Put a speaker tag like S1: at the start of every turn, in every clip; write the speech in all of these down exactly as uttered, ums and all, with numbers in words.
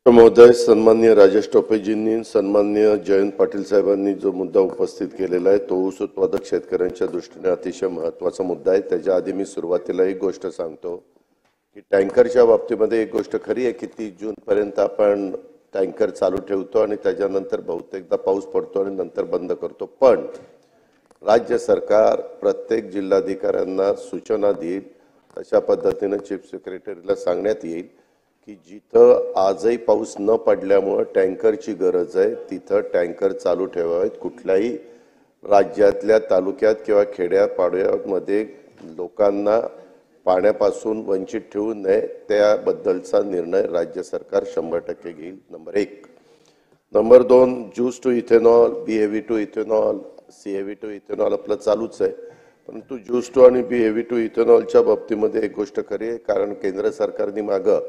S1: महोदय, सन्माननीय राजेश टोपेजींनी सन्माननीय जयंत पाटील साहेबांनी जो मुद्दा उपस्थित केलेला आहे तो ऊस उत्पादक शेतकऱ्यांच्या दृष्टीने अतिशय महत्त्वाचा मुद्दा आहे। त्याच्या आधी मी सुरुवातीला एक गोष्ट सांगतो की टँकरच्या बाबतीमध्ये एक गोष्ट खरी आहे की तीस जून पर्यंत आपण टँकर चालू ठेवतो आणि त्याच्यानंतर बहुतेकदा पाऊस पडतो आणि नंतर बंद करतो, पण राज्य सरकार प्रत्येक जिल्हाधिकाऱ्यांना सूचना देईल, तशा पद्धतीने चीफ सेक्रेटरीला सांगण्यात येईल की जिथं आजही पाऊस न पडल्यामुळे टँकरची गरज आहे तिथं टँकर चालू ठेवावेत। कुठल्याही राज्यातल्या तालुक्यात किंवा खेड्यापाड्यामध्ये लोकांना पाण्यापासून वंचित ठेवू नये, त्याबद्दलचा निर्णय राज्य सरकार शंभर टक्के घेईल। नंबर एक। नंबर दोन, juice to ethanol, B heavy to ethanol, C heavy to ethanol आपलं चालूच आहे, परंतु ज्यूस टू आणि बी हेवी टू इथेनॉलच्या बाबतीमध्ये एक गोष्ट खरी आहे, कारण केंद्र सरकारने मागं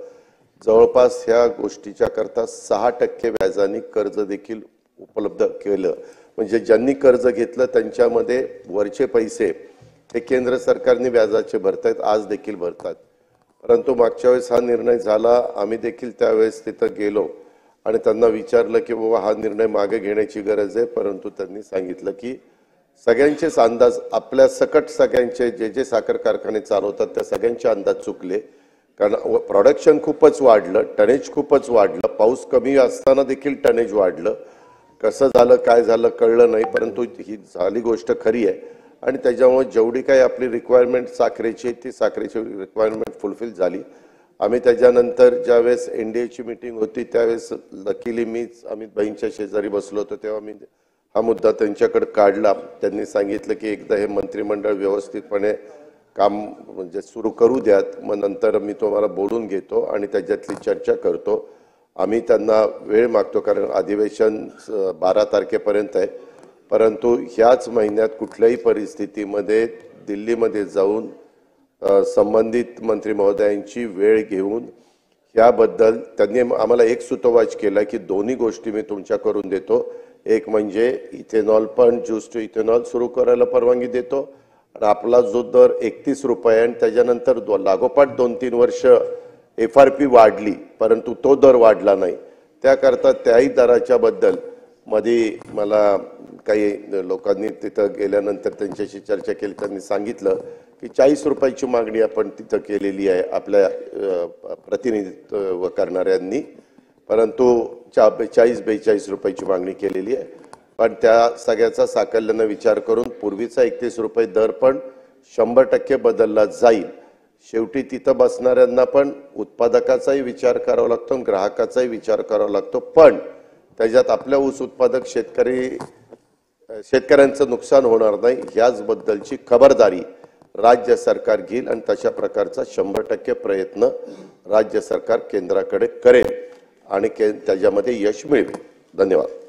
S1: जवळपास ह्या गोष्टीच्या करता सहा टक्के व्याजाने कर्ज देखील उपलब्ध केलं। म्हणजे ज्यांनी कर्ज घेतलं त्यांच्यामध्ये वरचे पैसे हे केंद्र सरकारने व्याजाचे भरतायत, आज देखील भरतात। परंतु मागच्या वेळेस हा निर्णय झाला, आम्ही देखील त्यावेळेस तिथं गेलो आणि त्यांना विचारलं की बाबा हा निर्णय मागे घेण्याची गरज आहे, परंतु त्यांनी सांगितलं की सगळ्यांचेच अंदाज आपल्या सकट सगळ्यांचे जे जे साखर कारखाने चालवतात त्या सगळ्यांचे अंदाज चुकले, कारण प्रोडक्शन खूपच वाढलं, टनेज खूपच वाढलं, पाऊस कमी असताना देखील टनेज वाढलं। कसं झालं काय झालं कळलं नाही, परंतु ही झाली गोष्ट खरी आहे आणि त्याच्यामुळे जेवढी काही आपली रिक्वायरमेंट साखरेची ती साखरेची रिक्वायरमेंट फुलफिल झाली। आम्ही त्याच्यानंतर ज्यावेळेस एन डी एची मीटिंग होती त्यावेळेस लकीली मीच अमित भाईंच्या शेजारी बसलो होतो, तेव्हा मी हा मुद्दा त्यांच्याकडे काढला। त्यांनी सांगितलं की एकदा हे मंत्रिमंडळ व्यवस्थितपणे काम म्हणजे सुरू करू द्यात, मग नंतर मी तुम्हाला बोलून घेतो आणि त्याच्यातली चर्चा करतो। आम्ही त्यांना वेळ मागतो कारण अधिवेशन बारा तारखेपर्यंत आहे, परंतु ह्याच महिन्यात कुठल्याही परिस्थितीमध्ये दिल्लीमध्ये जाऊन संबंधित मंत्री महोदयांची वेळ घेऊन याबद्दल त्यांनी आम्हाला एक सूतोवाच केला की दोन्ही गोष्टी मी तुमच्या करून देतो, एक म्हणजे इथेनॉल पण ज्यूस टू इथेनॉल सुरू करायला परवानगी देतो आणि आपला जो दर एकतीस रुपये आणि त्याच्यानंतर लागोपाठ दोन तीन वर्ष एफ आर पी वाढली परंतु तो दर वाढला नाही, त्याकरता त्याही दराच्या बद्दल मध्ये मला काही लोकांनी तिथं गेल्यानंतर त्यांच्याशी चर्चा केली, त्यांनी सांगितलं की चाळीस रुपयाची मागणी आपण तिथं केलेली आहे आपल्या प्रतिनिधित्व करणाऱ्यांनी, परंतु चा चाळीस बेचाळीस रुपयाची मागणी केलेली आहे। पण त्या सगळ्याचा साकल्यानं विचार करून पूर्वीचा एकतीस रुपये दर पण शंभर टक्के बदलला जाईल। शेवटी तिथं बसणाऱ्यांना पण उत्पादकाचाही विचार करावा लागतो, ग्राहकाचाही विचार करावा लागतो, पण त्याच्यात आपल्या ऊस उत्पादक शेतकरी शेतकऱ्यांचं नुकसान होणार नाही याचबद्दलची खबरदारी राज्य सरकार घेईल आणि तशा प्रकारचा शंभर टक्के प्रयत्न राज्य सरकार केंद्राकडे करेल आणि त्याच्यामध्ये यश मिळेल। धन्यवाद।